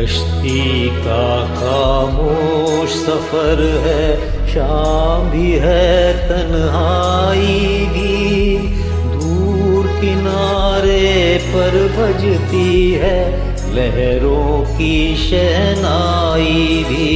कश्ती का खामोश सफर है, शाम भी है तन्हाई भी, दूर किनारे पर बजती है लहरों की शहनाई भी।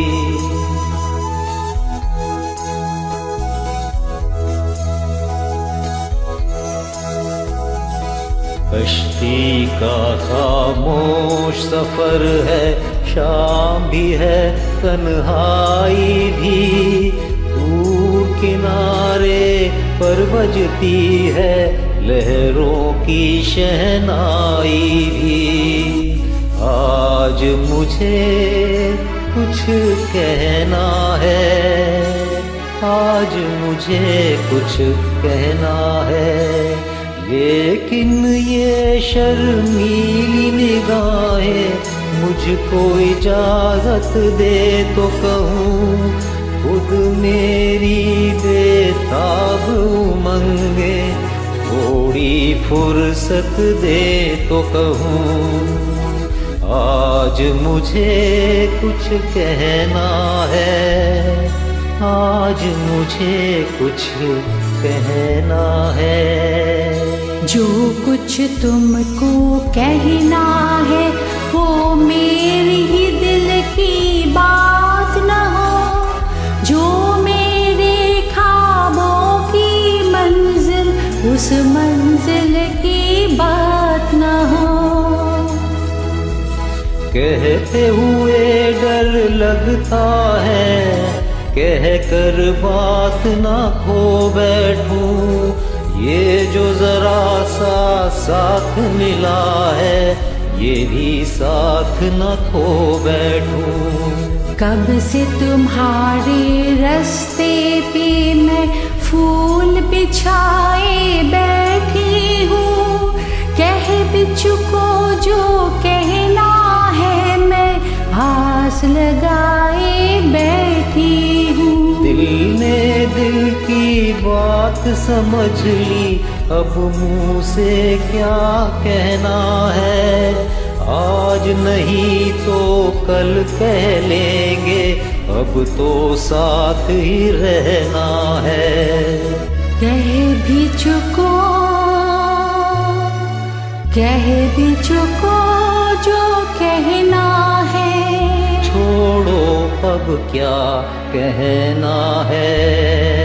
कश्ती का खामोश सफर है, शाम भी है तन्हाई भी, दूर किनारे पर बजती है लहरों की शहनाई भी। आज मुझे कुछ कहना है, आज मुझे कुछ कहना है, लेकिन ये शर्मीली निगाहें मुझको इजाजत दे तो कहूँ, खुद मेरी बेताब उमंगे थोड़ी फुर्सत दे तो कहूँ। आज मुझे कुछ कहना है, आज मुझे कुछ कहना है। जो कुछ तुमको कहना है वो मेरी ही दिल की बात न हो, जो मेरे ख्वाबों की मंजिल उस मंजिल की बात न हो। कहते हुए डर लगता है, कह कर बात ना खो बैठूं, ये जो जरा सा साथ मिला है ये भी साथ न खो बैठूं। कब से तुम्हारे रास्ते पे मैं फूल बिछाए बैठी हूँ, कह भी चुको जो कहना है मैं आस लगाए बैठी हूँ। दिल ने दिल की बात समझ ली, अब मुँह से क्या कहना है, आज नहीं तो कल कह लेंगे, अब तो साथ ही रहना है। कह भी चुको, कह भी चुको जो कहना है, छोड़ो अब क्या कहना है।